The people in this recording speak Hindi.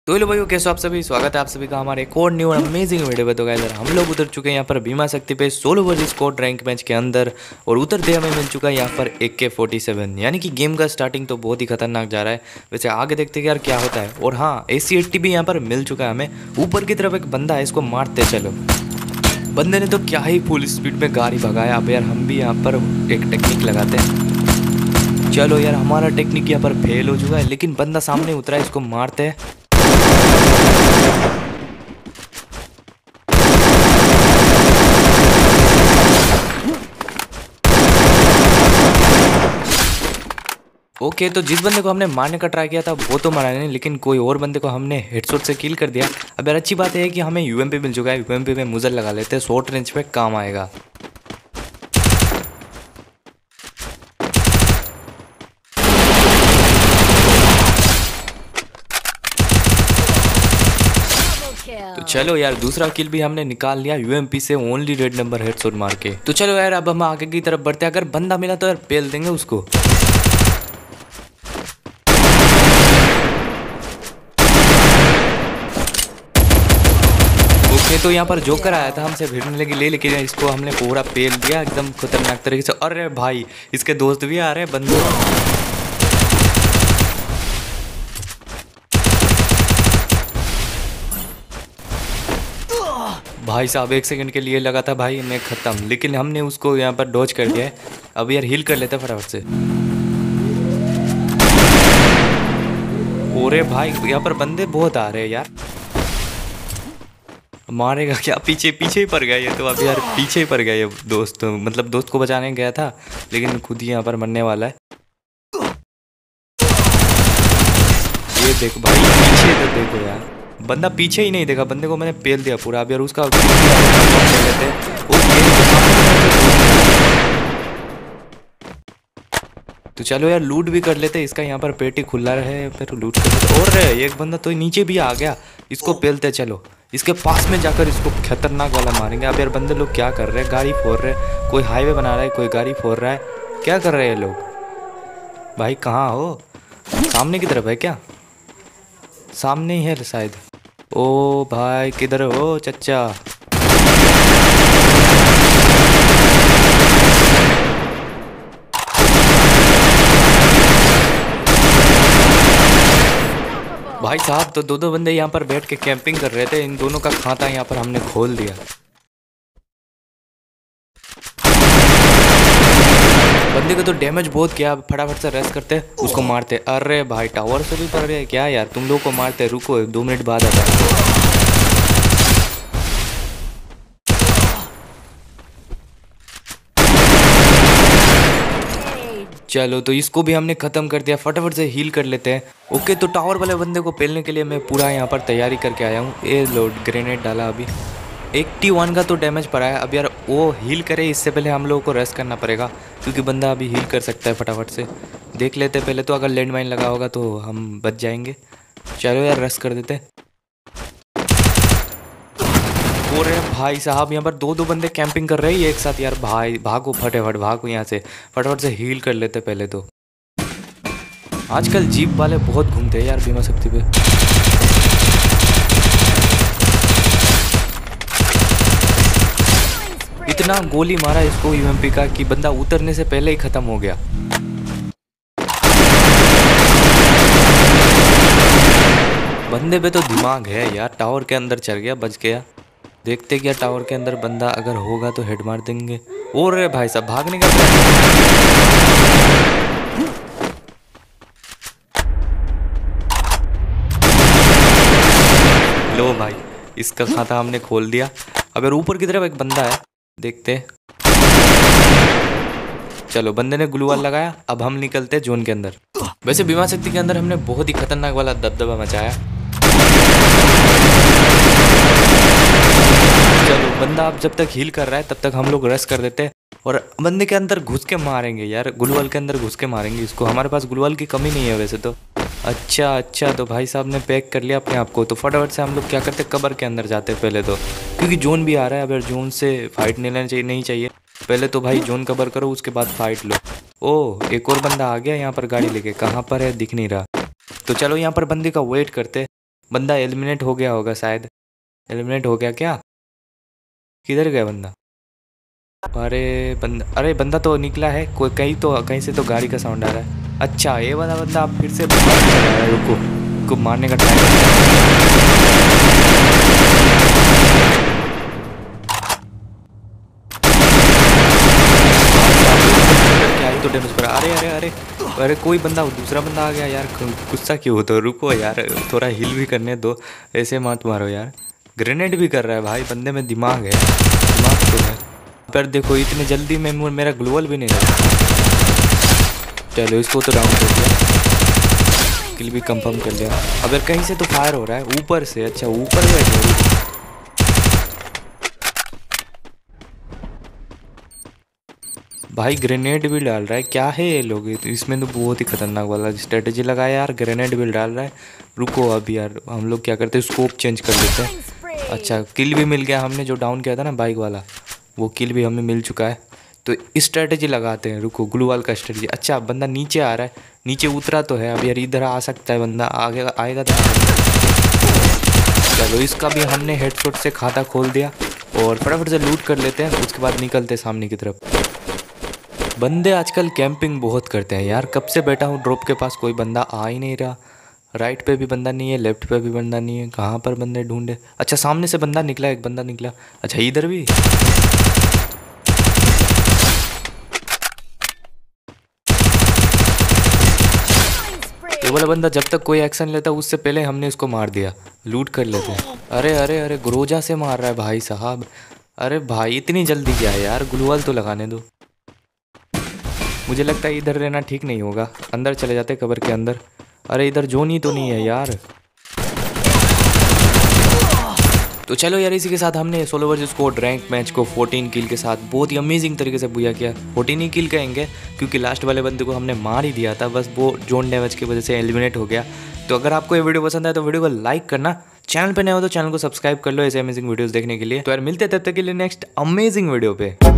तो हेलो भाइयों, कैसे हो आप सभी। स्वागत है आप सभी का हमारे एक और न्यू और अमेजिंग वीडियो पे। तो गाइस हम लोग उतर चुके हैं यहाँ पर भीमा शक्ति पे solo versus squad rank match के अंदर, और उतरते हमें मिल चुका है यहाँ पर AK-47। यानी कि गेम का स्टार्टिंग तो बहुत ही खतरनाक जा रहा है। वैसे आगे देखते हैं यार क्या होता है। और हाँ, AC-80 भी यहाँ पर मिल चुका है हमें। ऊपर की तरफ एक बंदा है, इसको मारते चलो। बंदे ने तो क्या ही फुल स्पीड में गाड़ी भगाया। अब यार हम भी यहाँ पर एक टेक्निक लगाते हैं। चलो यार, हमारा टेक्निक यहाँ पर फेल हो चुका है, लेकिन बंदा सामने उतरा है, इसको मारते हैं। ओके, तो जिस बंदे को हमने मारने का ट्राई किया था वो तो मारा नहीं, लेकिन कोई और बंदे को हमने हेडशॉट से किल कर दिया। अब यार अच्छी बात है कि हमें UMP मिल चुका है। UMP में मुजर लगा लेते हैं, शॉर्ट रेंज पे काम आएगा। तो चलो यार, दूसरा किल भी हमने निकाल लिया UMP से, ओनली रेड नंबर हेडशॉट मार के। तो चलो यार, अब हम आगे की तरफ बढ़ते हैं। अगर बंदा मिला तो यार पेल देंगे उसको। तो यहाँ पर जोकर आया था, हमसे भिड़ने लगी लेकिन इसको हमने पूरा पेल दिया एकदम खतरनाक तरीके से। अरे भाई, इसके दोस्त भी आ रहे हैं बंदे। भाई साहब, 1 सेकंड के लिए लगा था भाई मैं खत्म, लेकिन हमने उसको यहाँ पर डॉज कर दिया है। अब यार हील कर लेते हैं फटाफट से। ओरे भाई, यहाँ पर बंदे बहुत आ रहे हैं यार। मारेगा क्या? पीछे पीछे ही पड़ गया ये तो। अब यार पीछे ही पड़ गया ये दोस्त, मतलब दोस्त को बचाने गया था, लेकिन खुद ही यहाँ पर मरने वाला है। ये देखो भाई, पीछे तो देखो यार, बंदा पीछे ही नहीं देखा। बंदे को मैंने पेल दिया पूरा। अब यार उसका तो चलो यार, लूट भी कर लेते। इसका यहाँ पर पेटी खुला रहे, फिर लूट कर लेते। और एक बंदा तो नीचे भी आ गया, इसको पेलते चलो। इसके पास में जाकर इसको खतरनाक वाला मारेंगे। अब यार बंदे लोग क्या कर रहे हैं, गाड़ी फोड़ रहे हैं। कोई हाईवे बना रहा है, कोई गाड़ी फोड़ रहा है। क्या कर रहे हैं लोग? भाई कहाँ हो? सामने की तरफ है क्या? सामने ही है शायद। ओ भाई, किधर हो चच्चा? भाई साहब, तो दो बंदे यहाँ पर बैठ के कैंपिंग कर रहे थे। इन दोनों का खाता यहाँ पर हमने खोल दिया। बंदे को तो डैमेज बहुत किया। फटाफट से रेस्ट करते, उसको मारते। अरे भाई, टावर से भी पड़ रहे हैं क्या यार? तुम लोग को मारते, रुको 2 मिनट बाद आता है। चलो, तो इसको भी हमने खत्म कर दिया। फटाफट से हील कर लेते हैं। ओके, तो टावर वाले बंदे को पेलने के लिए मैं पूरा यहाँ पर तैयारी करके आया हूँ। ये लोड ग्रेनेड डाला। अभी 81 का तो डैमेज पड़ा है। अब यार वो हील करे इससे पहले हम लोगों को रेस्ट करना पड़ेगा, क्योंकि बंदा अभी हील कर सकता है। फटाफट से देख लेते हैं पहले तो। अगर लैंड माइन लगा होगा तो हम बच जाएंगे। चलो यार, रेस्ट कर देते। और भाई साहब, यहाँ पर दो बंदे कैंपिंग कर रहे हैं एक साथ। यार भाई भागो, फटाफट भागो यहाँ से। फटाफट से हील कर लेते पहले तो। आजकल जीप वाले बहुत घूमते हैं यार भीमा शक्ति पे। इतना गोली मारा इसको UMP का कि बंदा उतरने से पहले ही खत्म हो गया। बंदे पे तो दिमाग है यार। टावर के अंदर चढ़ गया, बच गया। देखते क्या टावर के अंदर बंदा अगर होगा तो हेड मार देंगे। और भाई साहब, भागने का लो भाई, इसका खाता हमने खोल दिया। अब यार ऊपर की तरफ एक बंदा है, देखते। चलो, बंदे ने ग्लू वॉल लगाया। अब हम निकलते जोन के अंदर। वैसे भीमा शक्ति के अंदर हमने बहुत ही खतरनाक वाला दबदबा मचाया। चलो, बंदा अब जब तक हील कर रहा है तब तक हम लोग रेस्ट कर देते हैं, और बंदे के अंदर घुस के मारेंगे यार। ग्लूवाल के अंदर घुस के मारेंगे इसको। हमारे पास ग्लूवाल की कमी नहीं है वैसे तो। अच्छा, तो भाई साहब ने पैक कर लिया अपने आप को। तो फटाफट से हम लोग क्या करते, कबर के अंदर जाते पहले तो, क्योंकि जोन भी आ रहा है। अब यार जोन से फाइट नहीं चाहिए। पहले तो भाई जोन कवर करो, उसके बाद फाइट लो। ओह, एक और बंदा आ गया यहाँ पर गाड़ी लेके। कहाँ पर है, दिख नहीं रहा। तो चलो यहाँ पर बंदे का वेट करते। बंदा एलिमिनेट हो गया होगा शायद। एलिमिनेट हो गया क्या? किधर गया बंदा? अरे बंदा तो निकला है, कोई कहीं से तो गाड़ी का साउंड आ रहा है। अच्छा ये वाला बंदा आप फिर से रुको मारने का टाइम। क्या ही तो डैमेज पड़ा। अरे कोई दूसरा बंदा आ गया यार। गुस्सा क्यों होता है? रुको यार, थोड़ा हील भी करने दो, ऐसे मत मारो यार। ग्रेनेड भी कर रहा है भाई, बंदे में दिमाग है, दिमाग तो है। पर देखो इतने जल्दी में मेरा ग्लोवल भी नहीं रहा। चलो इसको तो डाउन कर दिया, किल भी कंफर्म कर लिया। अगर कहीं से तो फायर हो रहा है ऊपर से। अच्छा ऊपर बैठे भाई, ग्रेनेड भी डाल रहा है। क्या है ये लोग, इसमें तो बहुत ही खतरनाक वाला स्ट्रेटेजी लगाया यार। ग्रेनेड भी डाल रहा है। रुको अभी यार हम लोग क्या करते हैं, स्कोप चेंज कर लेते हैं। अच्छा किल भी मिल गया, हमने जो डाउन किया था ना बाइक वाला, वो किल भी हमें मिल चुका है। तो स्ट्रेटेजी लगाते हैं। रुको ग्लूवाल का स्ट्रेटेजी। अच्छा बंदा नीचे आ रहा है, नीचे उतरा तो है। अब यार इधर आ सकता है बंदा, आगे आएगा तो। चलो इसका भी हमने हेडशॉट से खाता खोल दिया और फटाफट से लूट कर लेते हैं। उसके बाद निकलते हैं सामने की तरफ। बंदे आजकल कैंपिंग बहुत करते हैं यार। कब से बैठा हूँ ड्रॉप के पास, कोई बंदा आ ही नहीं रहा। राइट पे भी बंदा नहीं है, लेफ्ट पे भी बंदा नहीं है। कहाँ पर बंदे ढूंढे? अच्छा सामने से बंदा निकला, एक बंदा निकला। अच्छा इधर भी। ये वाला बंदा जब तक कोई एक्शन लेता उससे पहले हमने उसको मार दिया। लूट कर लेते हैं। अरे ग्रोजा से मार रहा है भाई साहब। अरे भाई इतनी जल्दी क्या है यार, ग्लूवाल तो लगाने दो। मुझे लगता है इधर रहना ठीक नहीं होगा, अंदर चले जाते कवर के अंदर। अरे इधर जोन ही तो नहीं है यार। तो चलो यार इसी के साथ हमने solo versus squad rank match को 14 किल के साथ बहुत ही अमेजिंग तरीके से बुया किया। 14 ही किल कहेंगे क्योंकि लास्ट वाले बंदे को हमने मार ही दिया था, बस वो जोन डैमेज की वजह से एलिमिनेट हो गया। तो अगर आपको ये वीडियो पसंद आए तो वीडियो को लाइक करना, चैनल पे नए हो तो चैनल को सब्सक्राइब कर लो ऐसे अमेजिंग वीडियोस देखने के लिए। तो यार मिलते हैं तब तक के लिए नेक्स्ट अमेजिंग वीडियो पे।